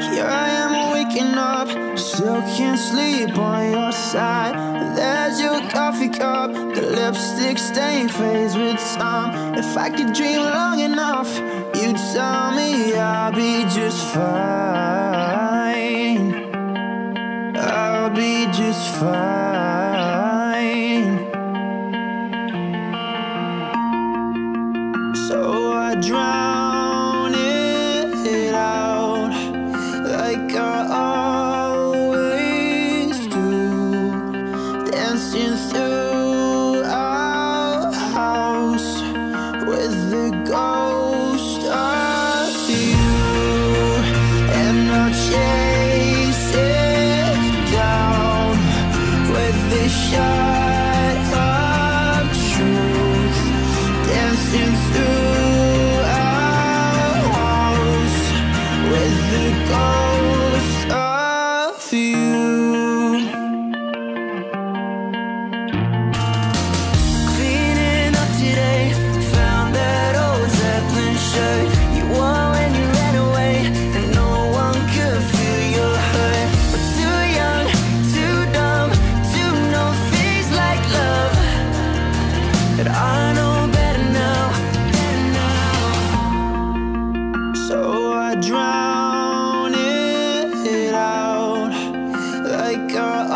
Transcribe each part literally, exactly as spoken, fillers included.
Here I am waking up, still can't sleep on your side. There's your coffee cup, the lipstick stain fades with time. If I could dream long enough, you'd tell me I'll be just fine. I'll be just fine. So I drown it out like I always do, dancing through our house with the ghost of you, and I'll chase it down with the shot of truth, dancing through our house with the ghost of you. Cleaning up today, found that old Zepplin shirt you wore when you ran away, and no one could feel your hurt. We're too young, too dumb to know things like love, but I know better now, better now. So I drown it out like I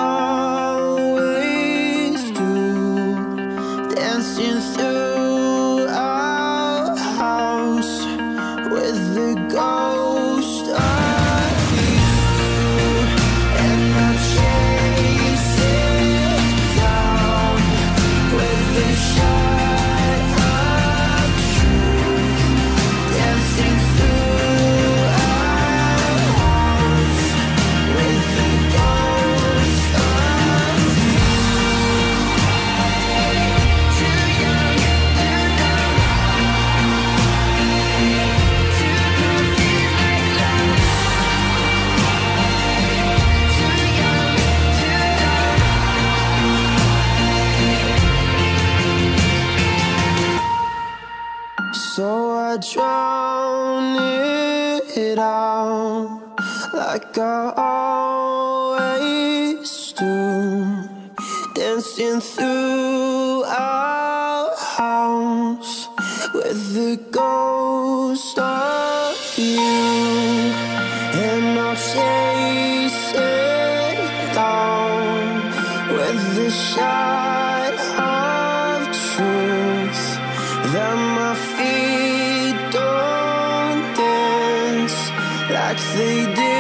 always do, dancing through our house with the ghost of you, and I'll chase it down with the shot of truth, dancing through our house with the ghost of you. Too young, too dumb, to know things like love. Too young, too dumb. So I drown it out like I always do, dancing through our house with the ghost of you, and I'll chase it down with the shot of truth, that my feet don't dance like they did